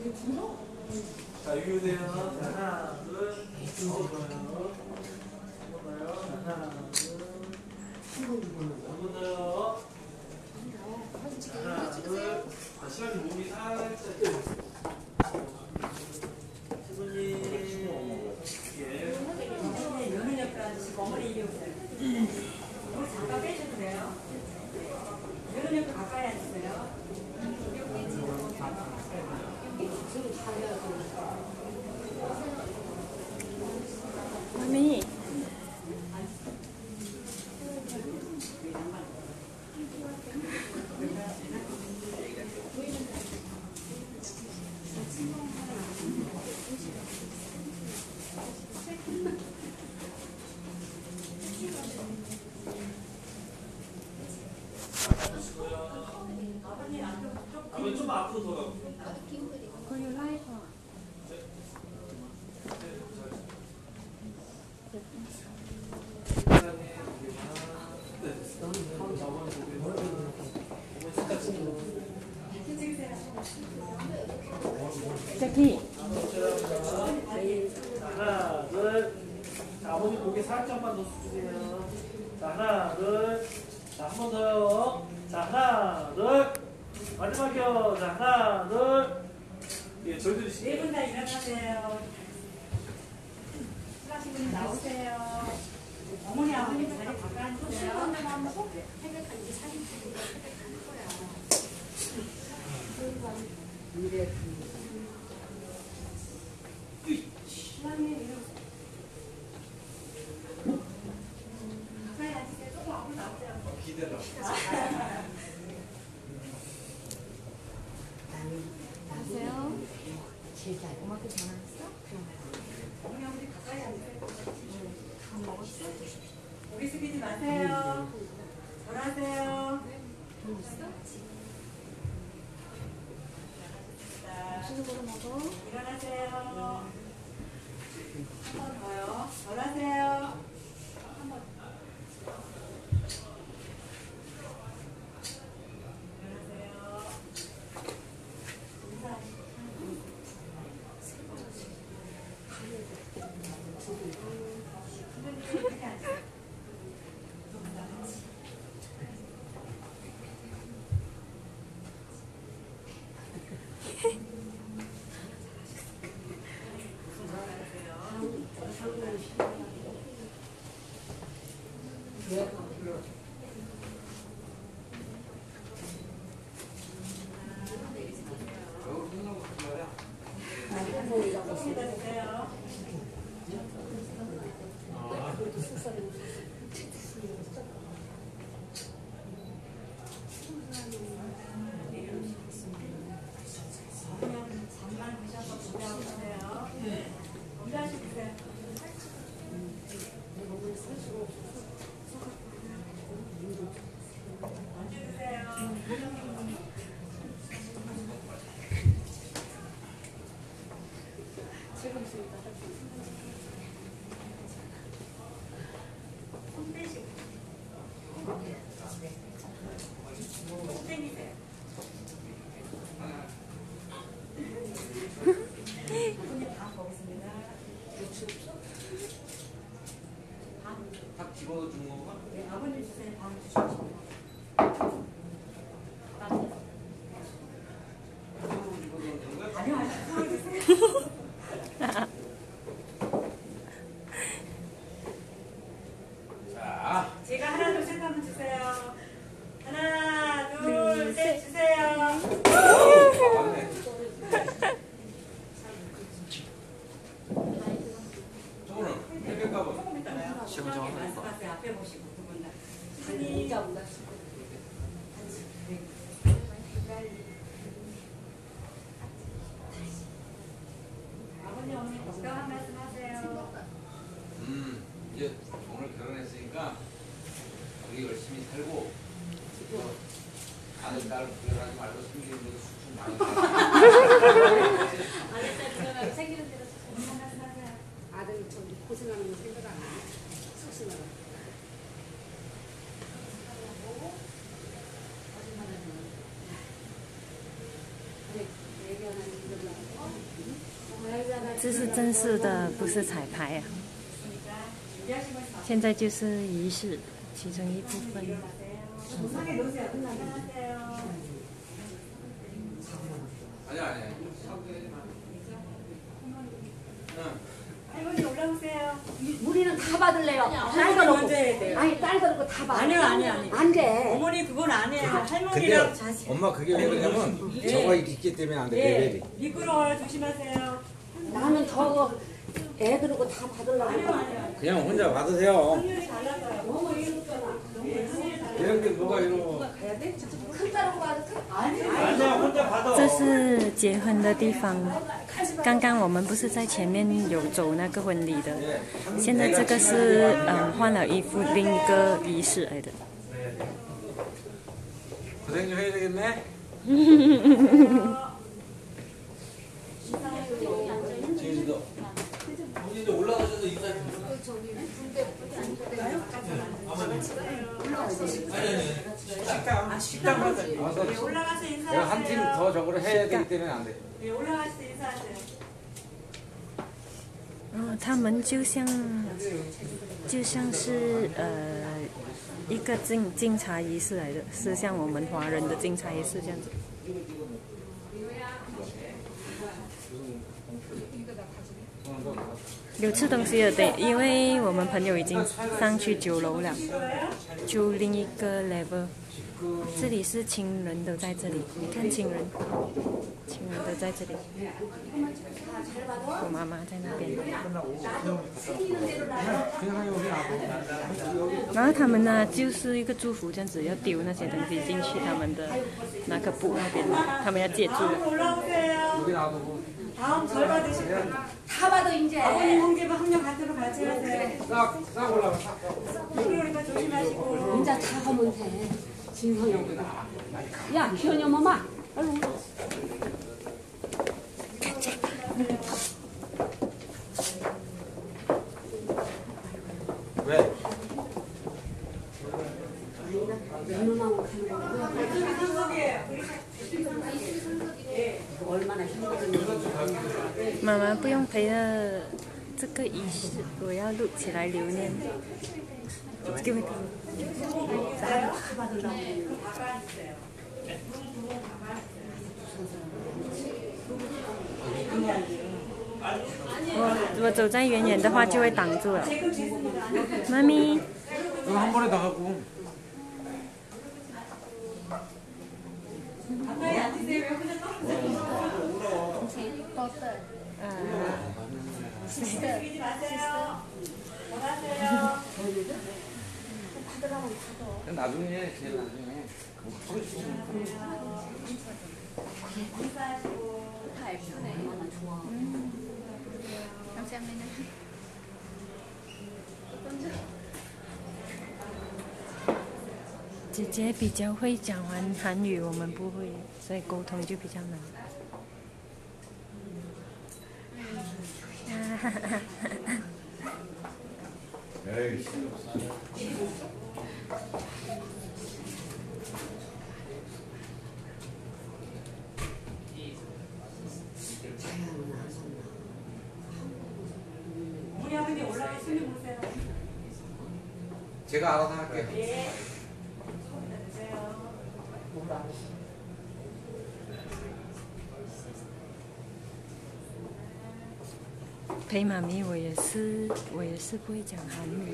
자, 유유돼요. 자, 하나, 둘, 더요. 하나, 둘, 한번 더요. 하나, 둘. 자, 시간이 몸이 살짝. 수분이. 예. 면허력도 아저씨가 어머니 이리 오세요. 이거 잠깐 빼셔도 돼요. 면허력도 가까이 앉으세요. 어머니. 아버님 좀 앞으로 돌아가. 거기 라이터. 저기. 하나, 둘. 자, 아버님 고개 살짝만 더 숙이세요. 자, 하나, 둘. 자, 한 번 더요. 자, 하나, 둘. 마지막이요. 자, 하나, 둘. 예, 저희들이 네 분 다 일어나세요. 수강신 분이 나오세요. 어머니 아버님 자리 바꿔 앉으세요. 가까이 앉으세요. 조금 앞으로 나오세요. 기대라. 하세요. 엄마한테 전화했어? 어머니 아버님 가까이 앉으세요. 고개 숙이지 마세요. 전화하세요. 시중으로 먹어. 일어나세요. 한 번 더요. 전화하세요. 한 번. 일어나세요. 이렇게 앉으세요. 조금이더 주세요. 그냥 잠만 드셔서 준비하고 계세요. 준비하시고 계세요. 앉으세요. 손 빼시고. 손 땡기세요. 손님 다 먹겠습니다. 딱 집어서 주는 건가? 네, 아버님 주세요. 밥 주시고. 아니요, 아니요. 손을 드세요. 자. 제가 하나, 둘, 셋 하면 주세요. 하나, 둘, 셋 주세요. 맞네. 저거는 해볼까봐. 조금 있다가요. 시원하게 말씀하세요. 앞에 보시고 두 분 다. 시선이 这是正式的，不是彩排啊。现在就是仪式其中一部分。 상에 놓으세요. 안녕하세요. 아니야. 할머니 올라오세요. 우리는 다 받을래요. 할머니 딸도 먼저 해야 놓고. 돼요. 아니 딸도 놓고 다 받아. 아니요, 아니요, 아니요. 안 돼. 어머니 그건 아니에요. 근데 할머니랑 자식. 엄마 그게 왜 그러냐면 저거 있기 때문에 안 돼. 예. 레벨이. 미끄러워요. 조심하세요. 나는 저거 애 그러고 다 받으려고. 아니요, 아니요. 그냥 혼자 받으세요. 확률이 달라서요. 너무 이런 게 뭐가 이러고. 큰 딸하고 받을까? 아니야, 혼자 받아. 这是结婚的地方。刚刚我们不是在前面有走那个婚礼的，现在这个是换了衣服，另一个仪式来的。 고생 좀 해야 되겠네. 지은이도. 지은이도 올라가셔서 인사해. 식당 가서 와서 예, 올라가서 내가 한 팀 인사하세요. 더 저거를 해야 되기 때문에 안 돼. 예, 올라가서 인사하세요. 他们就像是一个敬茶仪式来的，是像我们华人的敬茶仪式这样子。有吃东西的对，因为我们朋友已经上去9楼了，就另一个 level。这里是亲人都在这里，你看亲人都在这里。我妈妈在那边。然后他们呢，就是一个祝福这样子，要丢那些东西进去他们的那个布那边，他们要借住。 다음 올라오세요. 여기 놔두고. 다음 절 받으실 거예요. 다 받아 이제. 아버님 홍제부 학년 같은 거 같이 하세요. 싹 올라가. 미끄러우니까 조심하시고. 이제 다 하면 돼. 진성이 형보다. 야 기현이 엄마. 빨리 와. 왜? 누나하고 가는 거야. 이쪽이 상석이에요. 얼마나 힘들었는지. 妈妈不用陪了，这个仪式我要录起来留念。给我。 我走在远远的话就会挡住了。妈咪， 이거 한 번에 다 하고. 가까이 앉으세요. 왜 혼자 떨어지지 마세요. 원하세요. 나중에 제일 나중에. 인사하시고. 얼마나 좋아. 감사합니다. 姐姐比较会讲韩语，我们不会，所以沟通就比较难。 우리 아버님 올라가 손님 보세요. 제가 알아서 할게요. 예. 앉으세요. 陪妈咪，我也是不会讲韩语。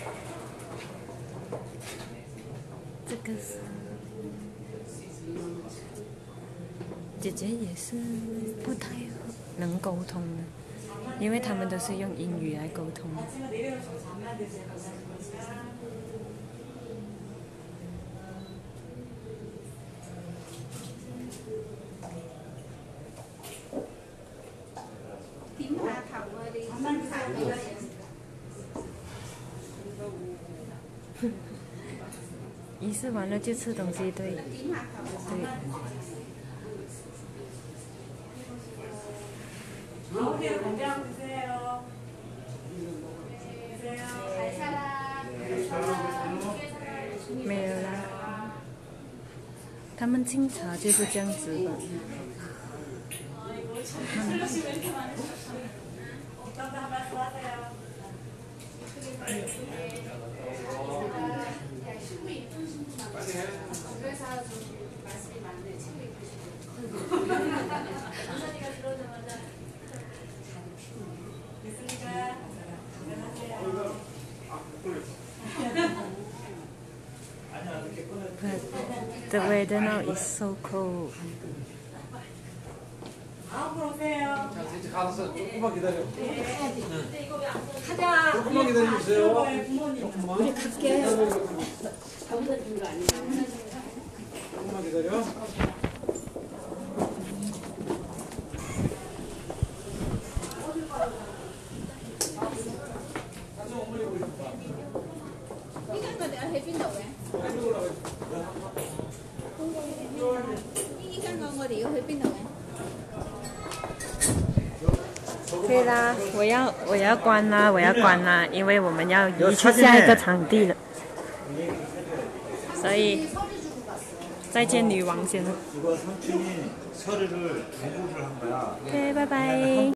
这个是姐姐也是不太能沟通的，因为他们都是用英语来沟通。 아침에 내려오시고 잠만 드세요. 감사합니다. 잠만 드세요. 仪式完了就吃东西，对。对。 가운데로 건강 드세요. 드세요. 잘 살아. 没有啦，他们敬茶就是这样子的。 감사합니다. 한 말씀 하세요. 그래서 좀 말씀이 많네. 친구 이쁘시고. 감사니까 들어오자마자 됐습니까? 안녕하세요. 아니야, 이렇게 꺼내. But the weather now is so cold. 다음으로 오세요. 자, 이제 가서 조금만 기다려. 가자. 조금만 기다려주세요. 부모님. 조금만. 갈게. 저보다 준거 아니야. 조금만 기다려. 이거 내가 해준다고 해. 이刚刚我哋要去邊度嘅？ 可以啦，我要关啦，我要关啦，因为我们要移去下一个场地了，所以再见女王先了。 이거 삼촌이 서류를 공부를 한 거야. OK，拜拜。